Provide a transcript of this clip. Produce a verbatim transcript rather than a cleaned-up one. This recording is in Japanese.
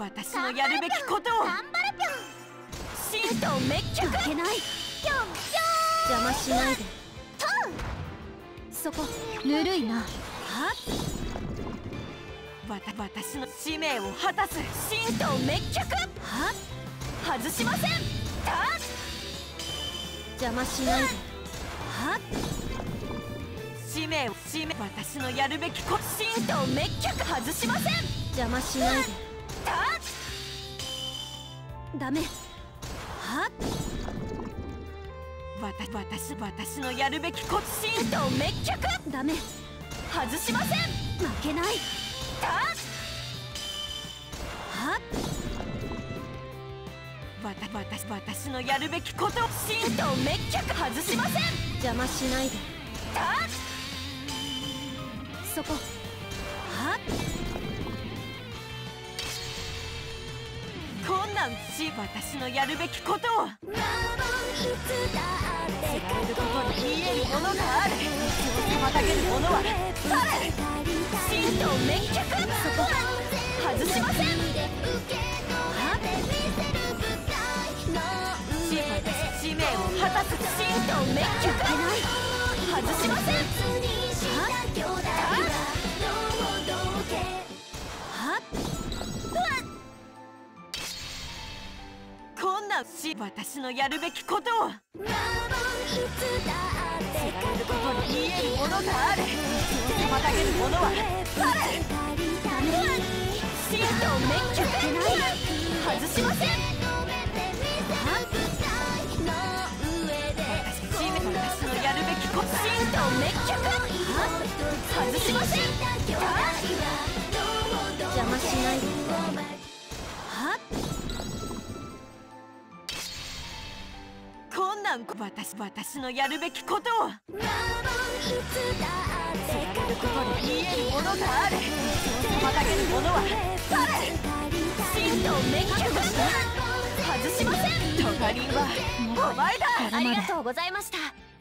私のやるべきことを。 頑張れぴょん。 神道滅却。 負けない。ぴょんぴょん。邪魔しないで。トン。そこぬるいな。はっ。 わた私の使命を果たす。神道滅却。 はっ。 外しません。た邪魔しないで。はっ。 使命を使命私のやるべきこと。神道滅却。外しません。 邪魔しないで。 たダメ。はっ。 わた私私のやるべきこと。神道滅却。 ダメ。 外しません。 負けない。 たはっ。 わた私私のやるべきこと。神道滅却。外しません。 邪魔しないで。 たそこ。はっ。 困難し私のやるべきことを。 いつだって伝えることに見えるものがある。妨げるものは去れ。神道滅却。そこ外しません。 はっ。 使命を果たす。神道滅却。外しません。 はっ。 困難し私のやるべきことを。伝えることに見えるものがある。妨げるものは去れ。神道滅却。外しません。私のやるべきこと。神道滅却。外しません。 邪魔しないで。はっ。 困難私私のやるべきことを。伝えることに見えるものがある。妨げるものは去れ。神道滅却。外しません。トガリンはお前だ。 ありがとうございました。